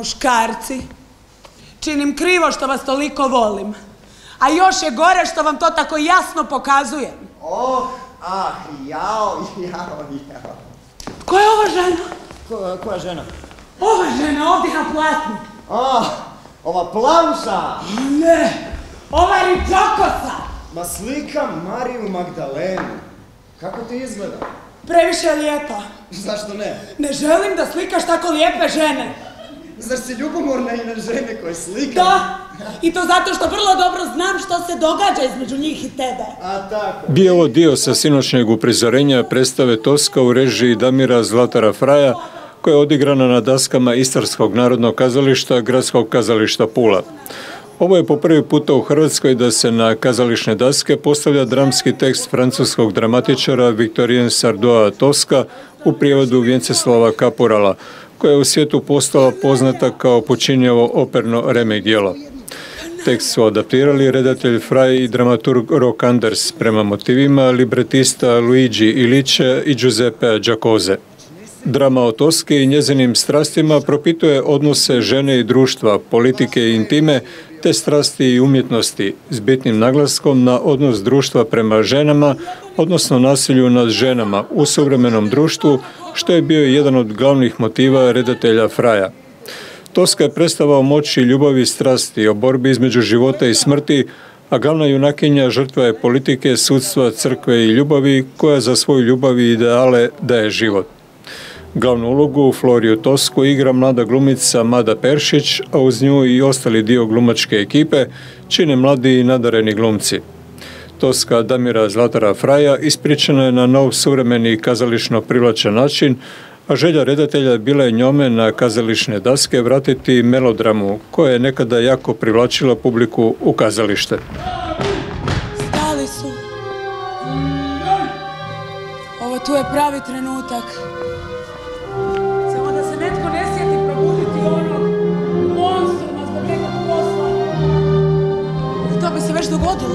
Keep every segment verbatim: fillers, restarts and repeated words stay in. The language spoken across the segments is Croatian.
Muškarci, činim krivo što vas toliko volim. A još je gore što vam to tako jasno pokazujem. Oh, ah, jao, jao, jao. Ko je ova žena? Ko, koja žena? Ova žena ovdje na platnu. Ah, ova plavuša! Ne, ova riđokosa. Ma slika Mariju Magdalenu. Kako ti izgleda? Previše je lijepa. Zašto ne? Ne želim da slikaš tako lijepe žene. Zar si ljubomorna i na žene koje slika? Da, i to zato što vrlo dobro znam što se događa između njih i tebe. A tako. Bio je ovo dio sa sinoćnjeg uprizorenja predstave Toska u režiji Damira Zlatara Fraja, koja je odigrana na daskama Istarskog narodnog kazališta, Gradskog kazališta Pula. Ovo je po prvi puta u Hrvatskoj da se na kazališne daske postavlja dramski tekst francuskog dramatičara Victorien Sardoa Toska u prijevodu Vjenceslava Kaporala, koja je u svijetu postala poznata kao počinjevo operno remek djelo. Tekst su adaptirali redatelj Fraj i dramaturg Rok Anders prema motivima libretista Luigi Ilice i Giuseppe Giacosa. Drama o Toski i njezinim strastima propituje odnose žene i društva, politike i intime, te strasti i umjetnosti, s bitnim naglaskom na odnos društva prema ženama, odnosno nasilju nad ženama u suvremenom društvu, što je bio jedan od glavnih motiva redatelja Fraja. Toska je predstava o moći, ljubavi i strasti, o borbi između života i smrti, a glavna junakinja žrtva je politike, sudstva, crkve i ljubavi, koja za svoju ljubav i ideale daje život. Glavnu ulogu u Floriju Tosku igra mlada glumica Mada Peršić, a uz nju i ostali dio glumačke ekipe čine mladi i nadareni glumci. Toska Damira Zlatara Fraja ispričana je na nov suvremeni kazališno privlačan način, a želja redatelja bila je njome na kazališne daske vratiti melodramu, koja je nekada jako privlačila publiku u kazalište. Stali su. Ovo tu je pravi trenutak. Samo da se netko ne sjeti probuditi onog monstruma zbog nekog posla. I to bi se već dogodilo.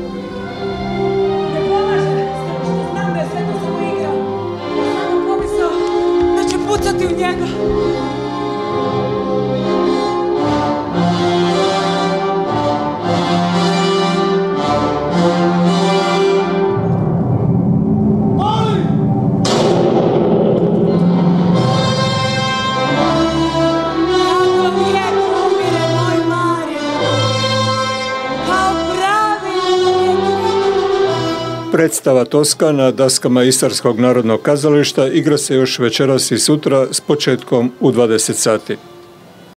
Ne pomaže, što znam da je sve to samo igra. Ja sam pomisao da će pucati u njega. Predstava Toska na daskama Istarskog narodnog kazališta igra se još večeras i sutra s početkom u dvadeset sati.